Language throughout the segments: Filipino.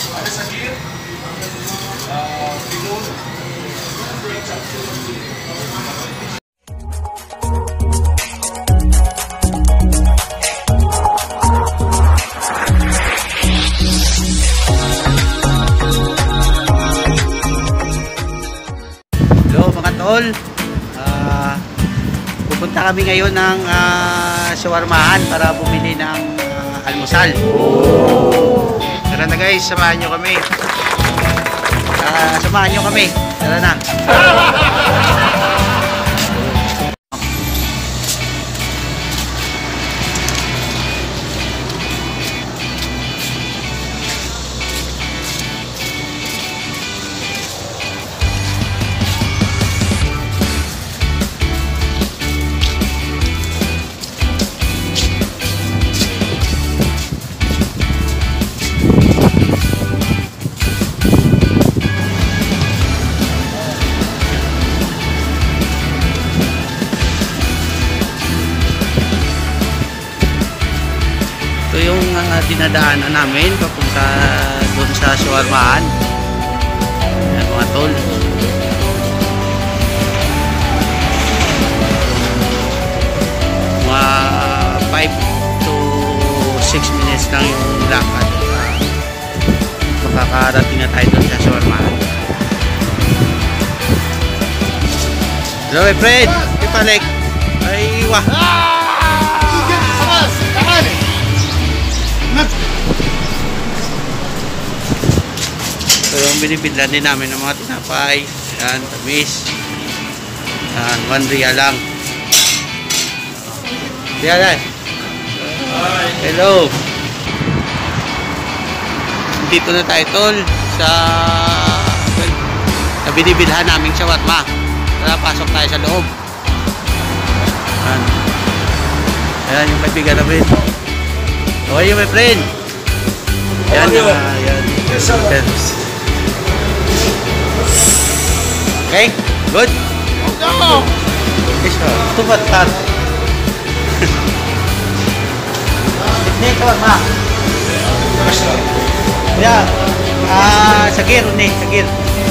Hello mga tol, pupunta kami ngayon ng shawarmahan para bumili ng almusal. Tara na guys, samahan nyo kami. Tara na. Ito yung dinadaanan namin papunta doon sa shawarmahan. Ayan mga tol. Mga 5 to 6 minutes lang yung lakad. Makakarating na tayo doon sa shawarmahan. Hello my friend, ipalik. Ay wah. So yung binibidlan din namin ng mga tinapay. Yan, tamis. Yan, 1 real lang. Yan. Hello. Dito na tayo tol sa binibilhan naming shawarma. Tara, pasok tayo sa loob. Yan. Ayan yung kaibigan namin. How are you my friend? Yan, yan. Okay, good. No. Yes, too much hard. Ini shawarma. Ya, sagir nih, sagir.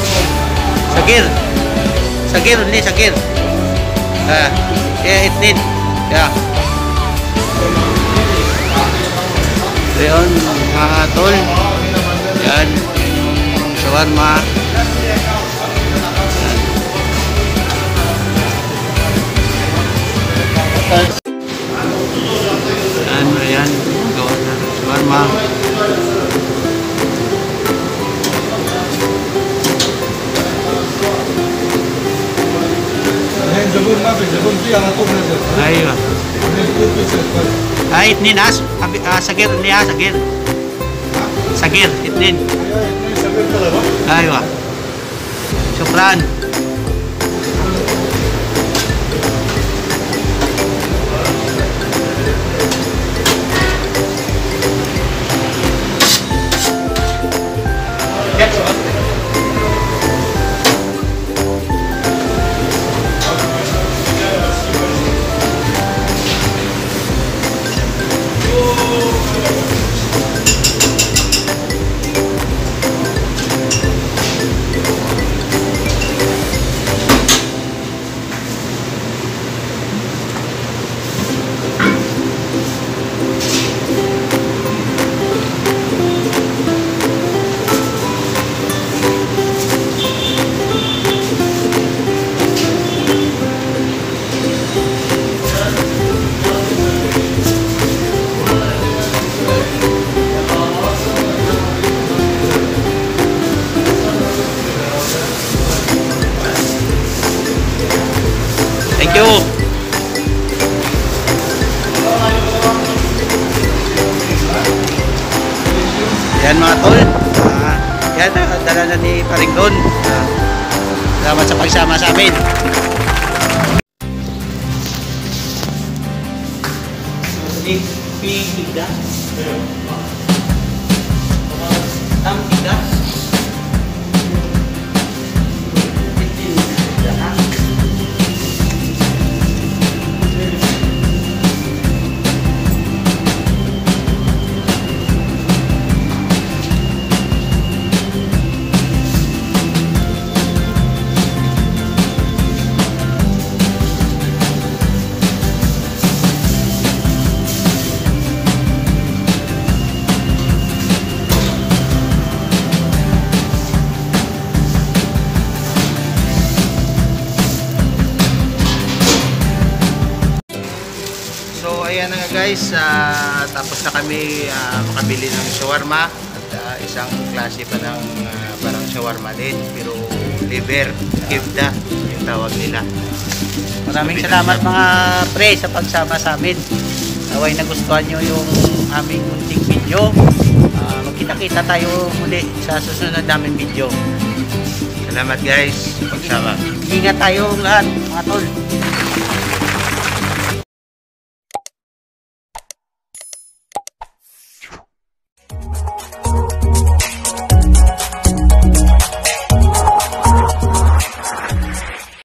Sagir nih, sagir. Ya, itnin. Ya. Ayan, mga tol. Yan, yung shawarma. Ayan, gawa na shawarma. Aywa. Itnin as, sagir niya, sagir. Sagir, itnin. Aywa. Syukran. Thank you. Yan mga tol. Yan, dala na ni Paring Don. Salamat sa pagsama sa amin. Pigigas. Tampigas. guys, tapos na kami makabili ng shawarma at isang klase pa ng parang shawarma din pero liver, kibda yung tawag nila. Maraming salamat mga pre sa pagsama sa amin. Naway nagustuhan nyo yung aming munting video. Magkita-kita tayo muli sa susunod namin video. Salamat guys, pagsama. Ingat tayo lahat mga tol.